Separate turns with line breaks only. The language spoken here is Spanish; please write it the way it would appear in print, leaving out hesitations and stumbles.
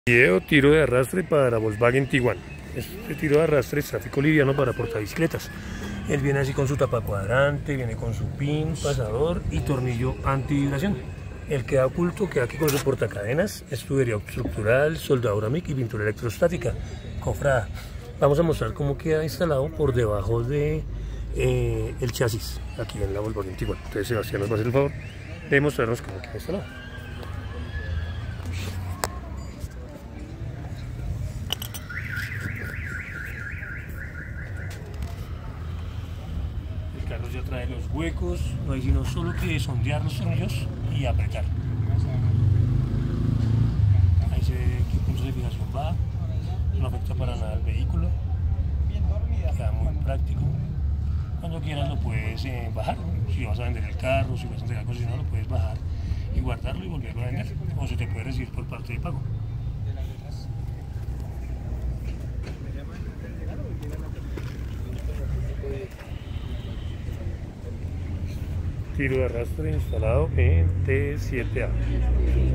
Video tiro de arrastre para Volkswagen Tiguan. Este tiro de arrastre es tráfico liviano para portabicicletas. Él viene así con su tapa cuadrante, viene con su pin, pasador y tornillo antivibración. El queda oculto, queda aquí con su portacadenas, es tubería estructural, soldadura MIG y pintura electrostática, cofrada. Vamos a mostrar cómo queda instalado por debajo de el chasis, aquí en la Volkswagen Tiguan. Entonces Sebastián nos va a hacer el favor de mostrarnos cómo queda instalado. El carro ya trae los huecos, no hay sino solo que sondear los tornillos y apretar. Ahí se ve qué puntos de fijación va, no afecta para nada al vehículo, queda muy práctico. Cuando quieras lo puedes bajar, si vas a vender el carro, si vas a entregar cosas, no lo puedes bajar y guardarlo y volverlo a vender, o se te puede recibir por parte de pago. Tiro de arrastre instalado en T7A.